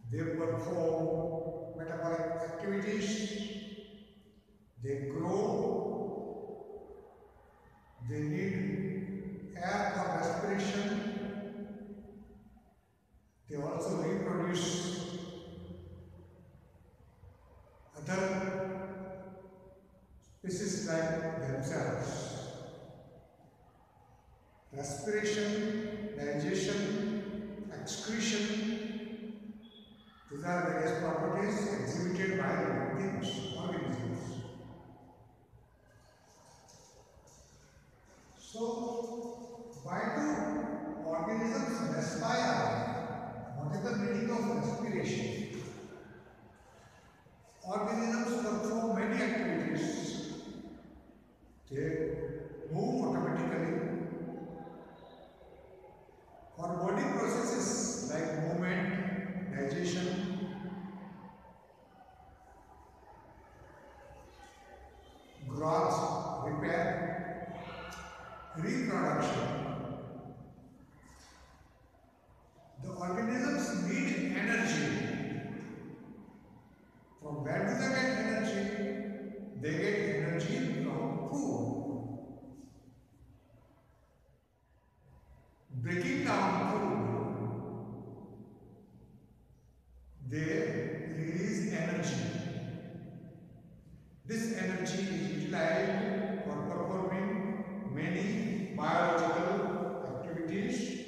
They perform metabolic activities, they grow, they need air for respiration, they also reproduce other species like themselves. Respiration, digestion, excretion, these are various properties exhibited by living things, organisms. So, why do organisms respire? What is the meaning of respiration? Organisms perform many activities. They move automatically. For body processes like movement, digestion, growth, repair, reproduction, the organisms need energy. From where do they get energy? They get energy from food. Breaking down food, they release energy. This energy is utilized for performing many biological activities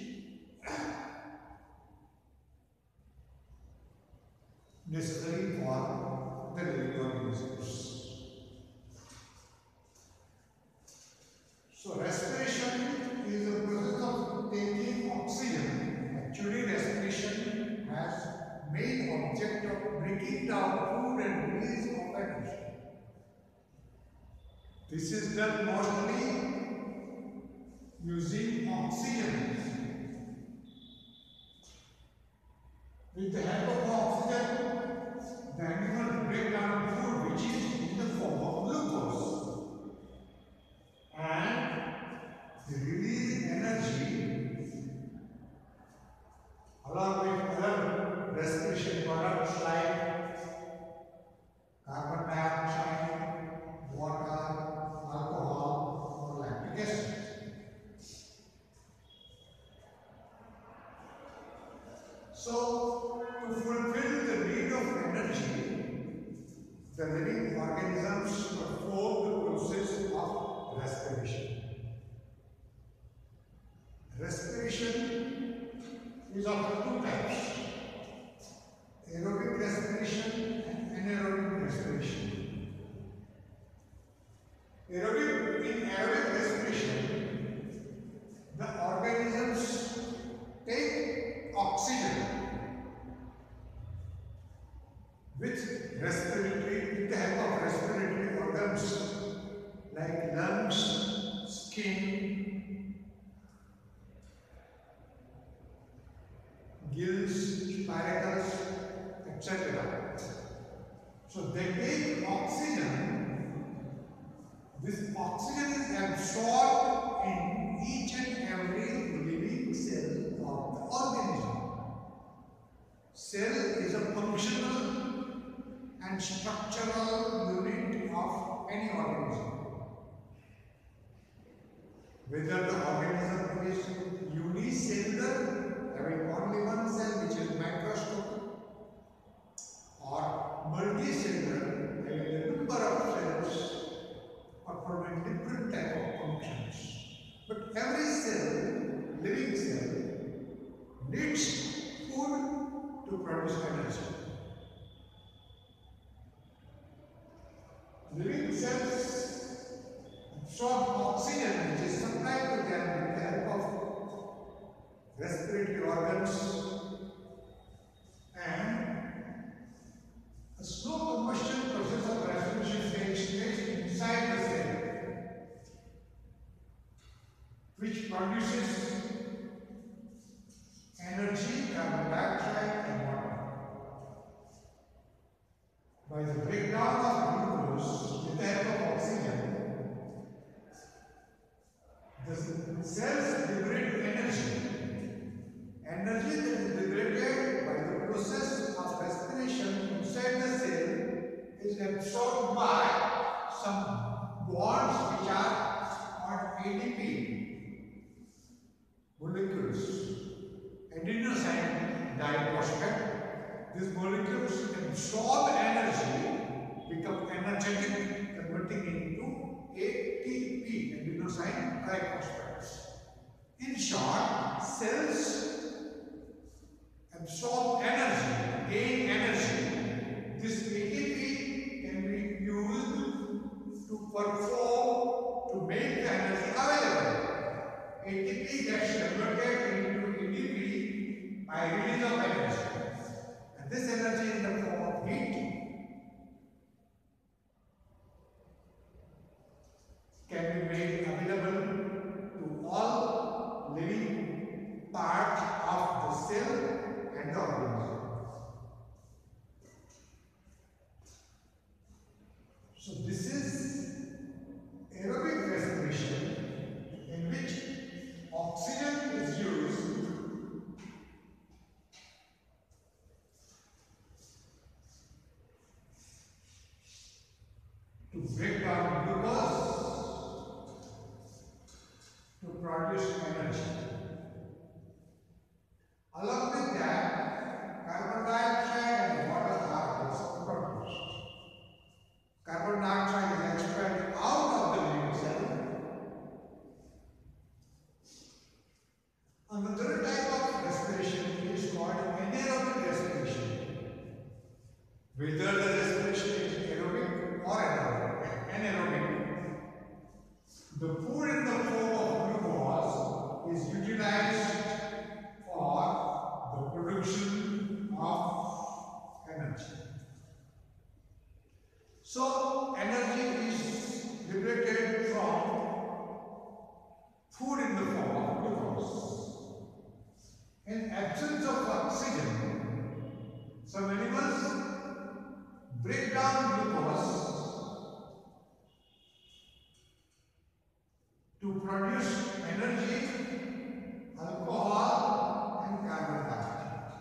necessary for the living organisms. So respiration is a process of taking oxygen. Actually, respiration has main object of breaking down food and release of energy. This is done mostly using oxygen. With the help of oxygen, the animal break down food which is in the form of glucose. And they release energy along with other respiration products like carbon dioxide, water, alcohol, or lactic acid. So, to fulfill the need of energy, the living organisms perform the process of respiration. Respiration is of two types: aerobic respiration and anaerobic respiration. In aerobic respiration, the organisms take oxygen with the help of respiratory organs like lungs, skin, gills, spiracles, etc. So they take oxygen. This oxygen is absorbed in each and every living cell of the organism. Cell is a functional and structural unit of any organism. Whether the organism is unicellular, having only one cell which is microscopic, or multicellular, having a number of cells performing different type of functions. But every cell, living cell, needs food to produce energy. Living cells absorb oxygen which is supplied to them with the help of respiratory organs, and a slow combustion process of respiration takes place inside the cell, which produces energy, carbon dioxide, and water. By the breakdown of glucose with the help of oxygen, the cells liberate energy. Energy that gain energy, this ATP can be used to perform, to make the energy available. ATP gets converted into ATP by release of energy. And this energy in the form of heat can be made available to all living parts of the cell and the organism. So this is aerobic respiration in which oxygen is used to break down glucose to produce energy. Along with that, carbon dioxide and water are also produced. Carbon dioxide is expelled out of the living cell. Another type of respiration is called anaerobic respiration. Whether the respiration is aerobic or anaerobic, the food in the form of glucose is utilized for the production of energy. So, energy is liberated from food in the form of glucose. In absence of oxygen, some animals break down glucose to produce energy, alcohol and carbon dioxide.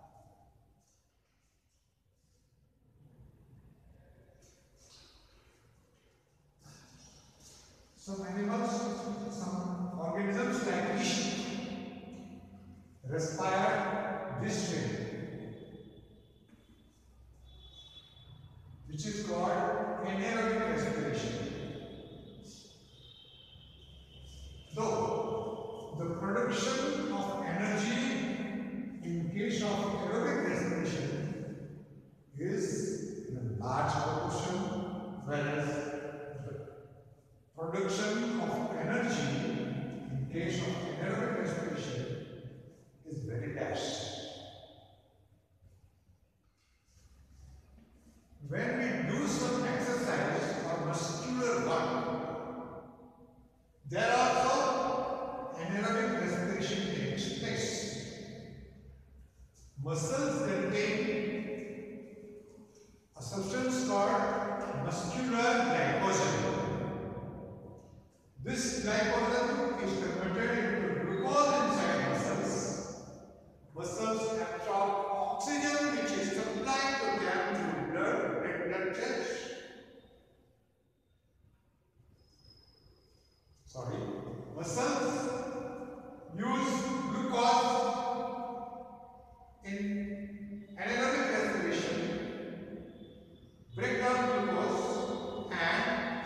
Some animals, some organisms like fish respire this way, which is called anaerobic respiration. Though the production of energy in case of aerobic respiration is in a large proportion, whereas the production of energy in case of anaerobic respiration is very less. When we do some exercise or muscular work, there also anaerobic respiration takes place. Muscles contain a substance called muscular glycogen. This glycogen is converted into glucose inside muscles. Muscles absorb oxygen which is supplied to them through blood and blood cells. Muscles use glucose in anaerobic respiration, break down glucose and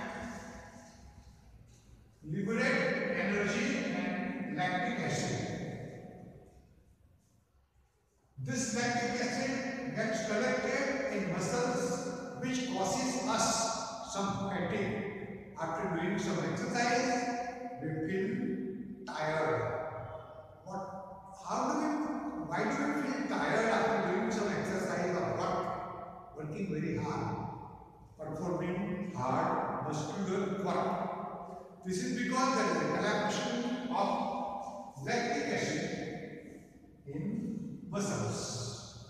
liberate energy and lactic acid. This lactic acid gets collected in muscles which causes us some fatigue. After doing some exercise, we feel tired. Why do we feel tired after doing some exercise or working very hard, performing hard muscular work? This is because there is a collection of lactic acid in muscles.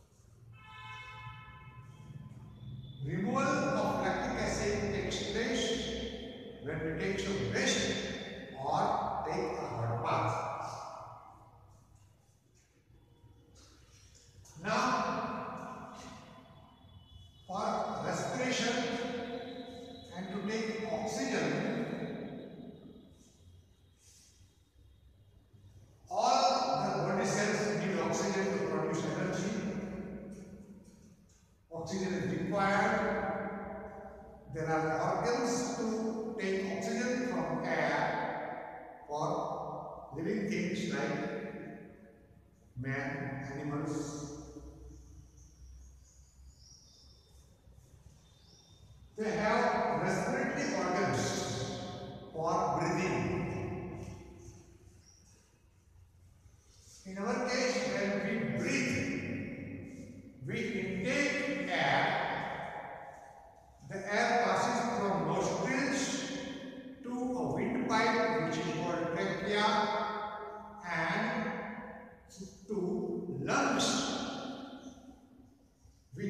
Removal of lactic acid takes place when we take some rest or take a hot bath. Now, for respiration and to take oxygen, all the body cells need oxygen to produce energy. Oxygen is required. There are organs to take oxygen from air for living things like man, animals,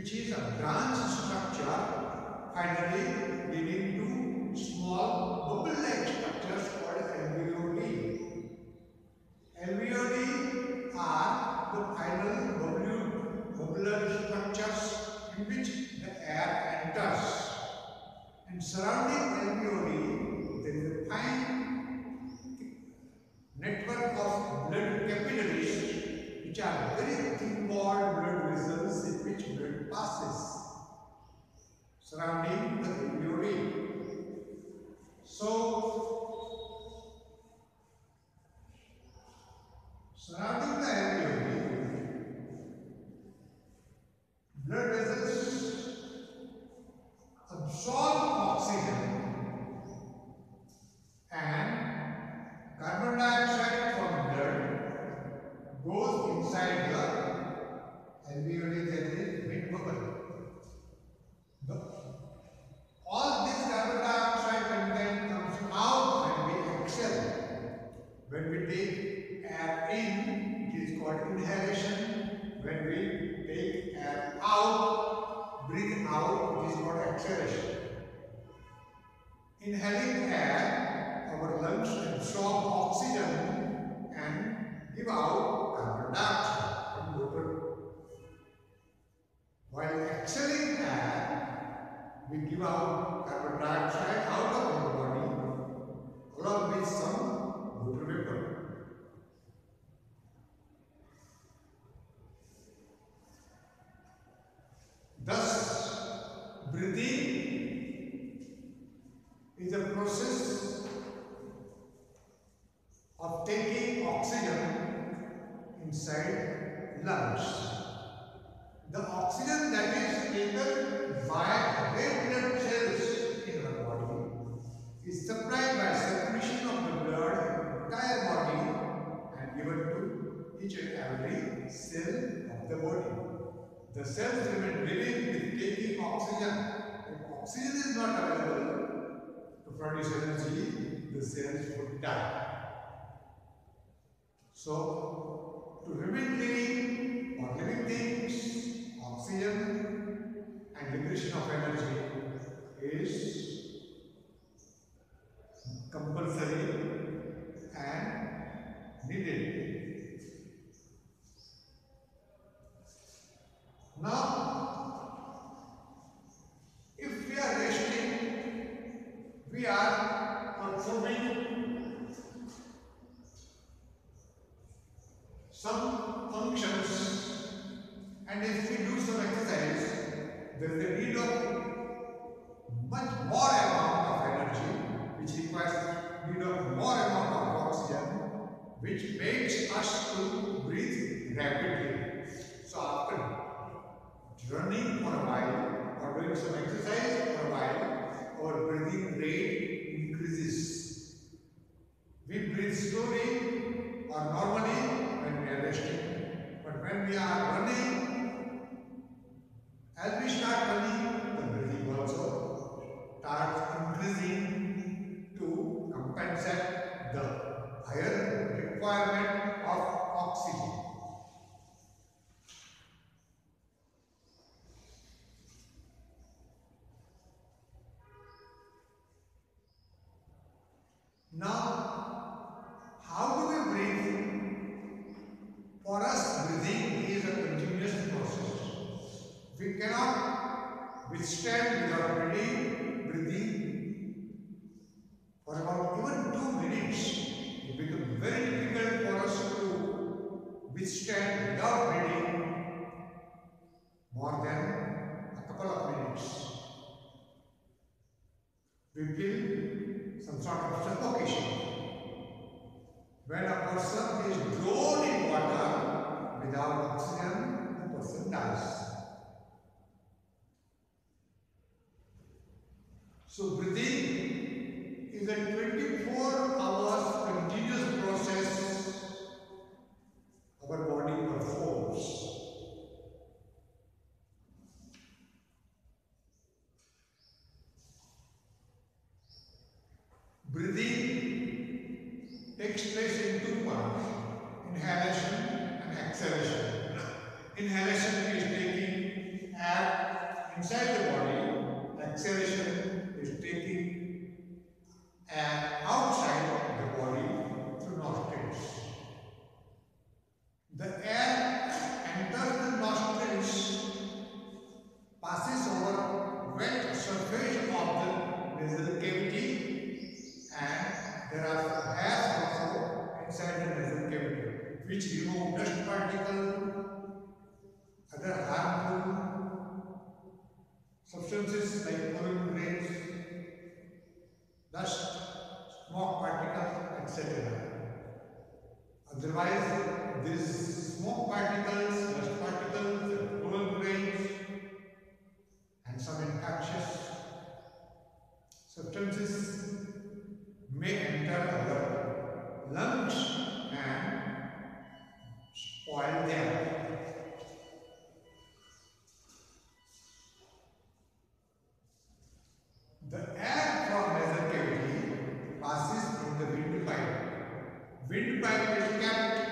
which is a branch structure finally leading to small bubble-like structures called alveoli. Alveoli are the final bubbler structures in which the air enters. And surrounding alveoli, there is a fine network of blood capillaries which are very thin walled blood vessels in which blood passes surrounding the alveoli. So, surrounding the alveoli, blood vessels absorb oxygen and carbon dioxide from blood goes inside the alveoli, that is mid bubble. All this carbon dioxide content comes out when we exhale. When we take air in, it is called inhalation. When we take air out, breathe out, it is called exhalation. Inhaling air, our lungs absorb oxygen and give out carbon dioxide and water. While exhaling air, we give out carbon dioxide out of our body along with some water vapor. Thus, breathing is a process of taking oxygen inside lungs. The oxygen that is taken by red blood cells in our body is supplied by circulation of the blood in the entire body and given to each and every cell of the body. The cells remain living with taking oxygen. If oxygen is not available to produce energy, the cells would die. So, to remain living or living things, oxygen and liberation of energy is compulsory and needed. Now, if we are resting, we are performing some functions, and if we do some exercise, there is a need of much more amount of energy, which requires need of more amount of oxygen, which makes us to breathe rapidly. So after running for a while or doing some exercise for a while, our breathing rate increases. We breathe slowly or normally when we are resting, but when we are running, as we start running, the breathing also starts increasing to compensate the higher requirement of oxygen. Now, how do we breathe? For us, breathing is a continuous process. We cannot withstand without breathing for about even 2 minutes. It becomes very difficult for us to withstand without breathing more than a couple of minutes. We feel some sort of suffocation. When a person is drowned in water without oxygen, the person dies. So breathing is a 24 hours continuous process our body performs. Breathing takes place in 2 parts, inhalation and exhalation. Inhalation is taking air inside the body, exhalation is taking air outside the body through nostrils. The air enters the nostrils, passes over wet surface of the nasal cavity, and there are hairs also inside the nasal cavity which remove dust particles, other harmful substances like pollen grains, dust, smoke particles, etc. Otherwise, these smoke particles, dust particles, and pollen grains, and some infectious substances may enter our lungs and spoil them. The air from nasal cavity passes through the windpipe. Windpipe is kept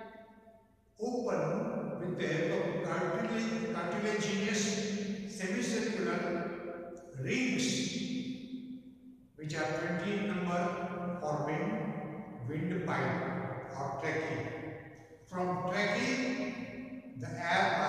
open with the help of cartilaginous semicircular rings, which are 20 in number, forming windpipe or trachea. From trachea, the air